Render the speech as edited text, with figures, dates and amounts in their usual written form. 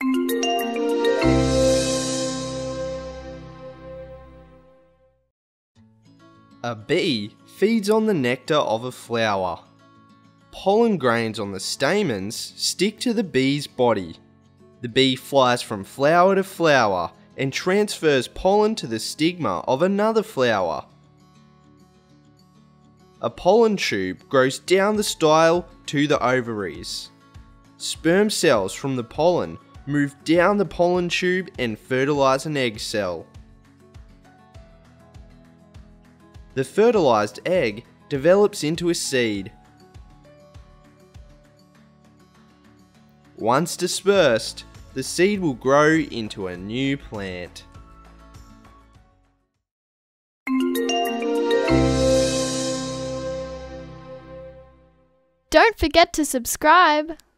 A bee feeds on the nectar of a flower. Pollen grains on the stamens stick to the bee's body. The bee flies from flower to flower and transfers pollen to the stigma of another flower. A pollen tube grows down the style to the ovaries. Sperm cells from the pollen move down the pollen tube and fertilize an egg cell. The fertilized egg develops into a seed. Once dispersed, the seed will grow into a new plant. Don't forget to subscribe.